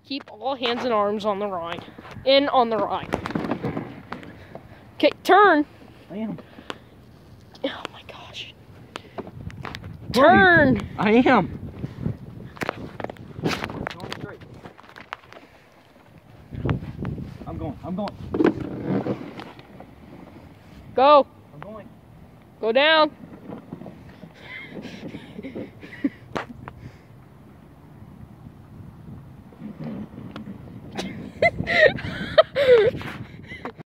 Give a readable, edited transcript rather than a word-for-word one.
Keep all hands and arms on the ride. In on the ride. Okay, turn. I am. Oh my gosh. Turn. I am. Going straight. I'm going. Go. I'm going. Go down.